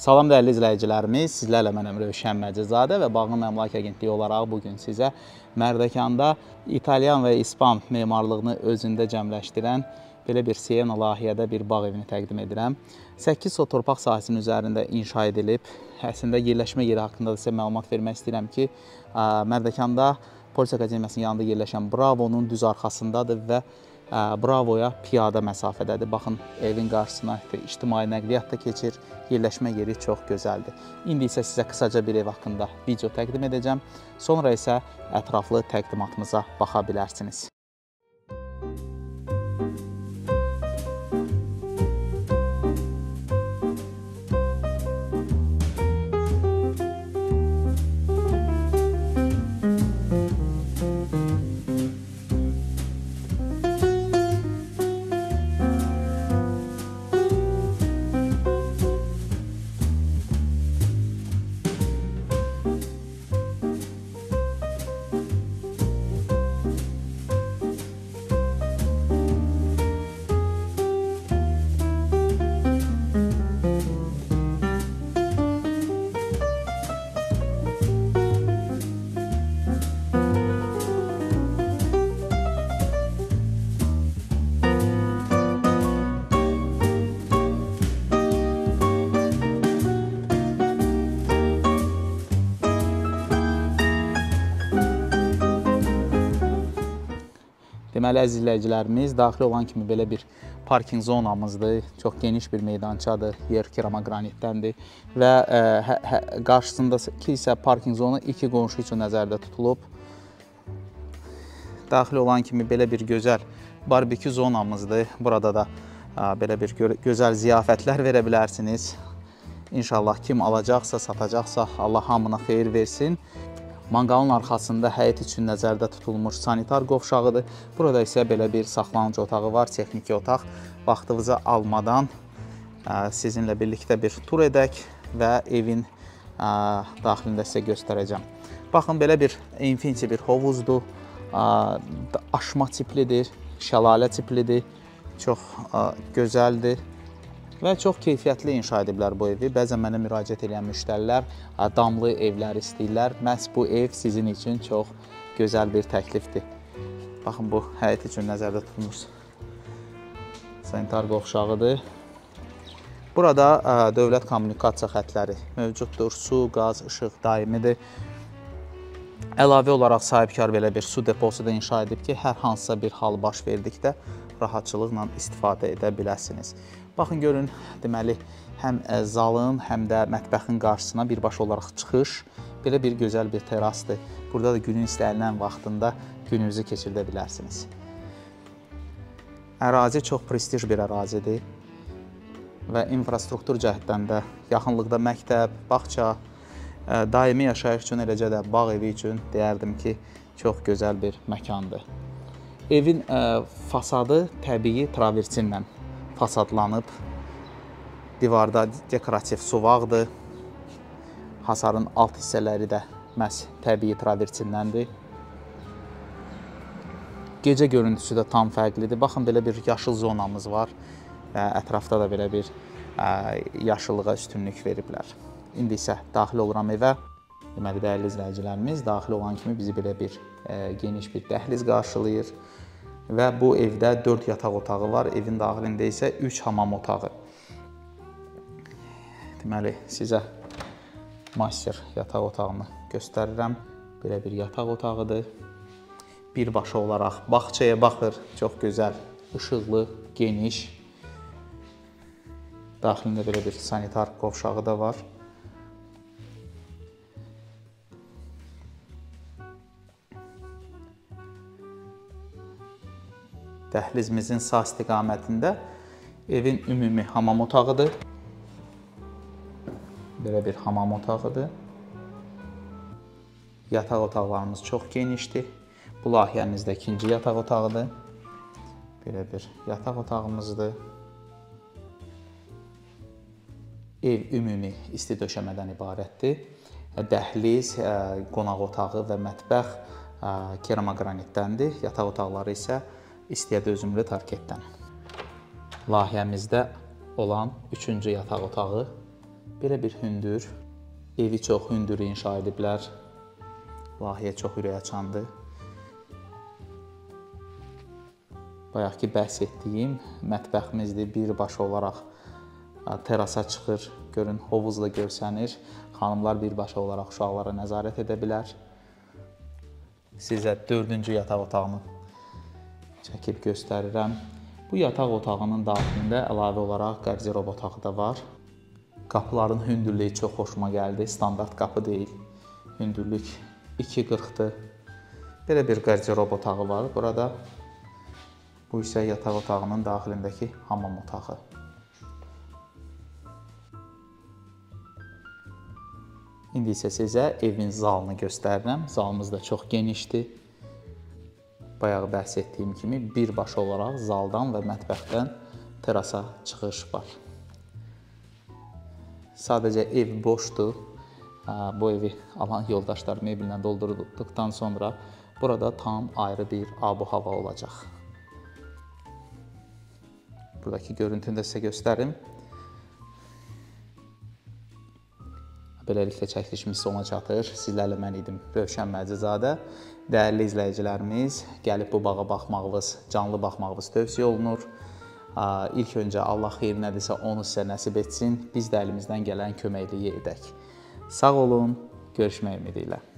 Salam dəyərli izləyicilərimiz, sizlərlə mənəm Rövşən Məcizadə və Bağın Əmlak Agentliyi olaraq bugün sizə Mərdəkanda İtalyan və İspan memarlığını özündə cəmləşdirən belə bir Siena layihədə bir bağ evini təqdim edirəm. 8 sot torpaq sahəsinin üzərində inşa edilib. Əslində yerləşmə yeri haqqında da sizə məlumat vermək istəyirəm ki, Mərdəkanda Polis Akademiyasının yanında yerləşən Bravo'nun düz arxasındadır və Bravo'ya piyada məsafədədir. Baxın, evin qarşısına ictimai nəqliyyat da keçir, yerləşmə yeri çox gözəldir. İndi isə sizə qısaca bir ev haqqında video təqdim edəcəm. Sonra isə ətraflı təqdimatımıza baxa bilərsiniz. Deməli, əziz izləyicilərimiz, daxil olan kimi belə bir parking zonamızdır. Çox geniş bir meydançadır, yer keramogranitdəndir və qarşısındakı isə parking zonu iki qonşu üçün nəzərdə tutulub. Daxil olan kimi belə bir gözəl barbekü zonamızdır. Burada da belə bir gözəl ziyafətlər verə bilərsiniz. İnşallah kim alacaqsa, satacaqsa Allah hamına xeyir versin. Manqalın arxasında həyət üçün nəzərdə tutulmuş sanitar qovşağıdır. Burada isə belə bir saxlanıcı otağı var, texniki otaq. Vaxtınızı almadan sizinlə birlikdə bir tur edək və evin daxilində sizə göstərəcəm. Baxın, belə bir infinity bir hovuzdur, aşma tiplidir, şəlalə tiplidir, çox gözəldir. Və çox keyfiyyətli inşa ediblər bu evi. Bəzən mənə müraciət edən müştərilər damlı evlər istəyirlər. Məhz bu ev sizin üçün çox gözəl bir təklifdir. Baxın, bu həyət üçün nəzərdə tutulmuş sanitar qovşağıdır. Burada dövlət kommunikasiya xətləri mövcuddur. Su, qaz, işıq daimidir. Əlavə olaraq sahibkar belə bir su deposu da inşa edib ki, hər hansısa bir hal baş verdikdə rahatçılıqla istifadə edə biləsiniz. Baxın, görün, deməli, həm zalın, həm də mətbəxin qarşısına birbaşa olaraq çıxış, belə bir gözəl bir terasdır. Burada da günün istənilən vaxtında gününüzü keçirdə bilərsiniz. Ərazi çox prestij bir ərazidir və infrastruktur cəhətdən də yaxınlıqda məktəb, bağça, daimi yaşayış üçün, eləcə də bağ evi üçün deyərdim ki, çox gözəl bir məkandır. Evin fasadı təbii travertinlə fasadlanıb, divarda dekorativ suvaqdır, hasarın alt hissələri də məhz təbii travertindəndir. Gecə görüntüsü də tam fərqlidir. Baxın, belə bir yaşıl zonamız var və ətrafda da belə bir yaşıllığa üstünlük veriblər. İndi isə daxil oluram evə. Deməli, dəyərli izləyicilərimiz, daxil olan kimi bizi belə bir geniş bir dəhliz qarşılayır. Və bu evdə 4 yataq otağı var, evin daxilində isə 3 hamam otağı. Deməli, sizə master yataq otağını göstərirəm. Belə bir yataq otağıdır. Birbaşa olaraq bağçaya baxır, çox gözəl, işıqlı, geniş. Daxilində belə bir sanitar qovşağı da var. Dəhlizimizin sağ istiqamətində evin ümumi hamam otağıdır. Belə bir hamam otağıdır. Yataq otaqlarımız çox genişdir. Bu layihəmizdə ikinci yataq otağıdır. Belə bir yataq otağımızdır. Ev ümumi isti döşəmədən ibarətdir. Dəhliz, qonaq otağı və mətbəx keramogranitdəndir. Yataq otaqları isə istiyə dözümlü tarketdən. Layihəmizdə olan 3-cü yataq otağı Belə bir hündür, evi çox hündür inşa ediblər. Layihə çox ürək açandır. Bayaq ki, bəhs etdiyim mətbəximizdir. Birbaşa olaraq terasa çıxır. Görün, hovuzla görsənir. Xanımlar birbaşa olaraq uşaqlara nəzarət edə bilər. Sizə 4-cü yataq otağını çəkib göstərirəm. Bu yataq otağının daxilində əlavə olaraq qardirob otağı da var. Qapıların hündürlüyü çox xoşuma gəldi. Standart qapı deyil. Hündürlük 2.40-dır. Belə bir qardirob otağı var burada. Bu isə yataq otağının daxilindəki hamam otağı. İndi isə sizə evin zalını göstərirəm. Zalımız da çox genişdir. Bayaq bəhs etdiyim kimi birbaşa olaraq zaldan və mətbəxdən terasa çıxış var. Sadəcə ev boşdur. Bu evi alan yoldaşlarım evindən doldurduqdan sonra burada tam ayrı bir ab-hava olacaq. Buradakı görüntünü də sizə göstərim. Beləliklə çəkilişimiz sona çatır. Sizlərlə mən idim Rövşən Məcizadə. Dəyərli izləyicilərimiz, gəlib bu bağa baxmağınız, canlı baxmağınız tövsiyə olunur. İlk öncə Allah xeyir nədirsə onu sizə nəsib etsin. Biz də əlimizdən gələn köməkliyi edək. Sağ olun, görüşmək ümidi ilə.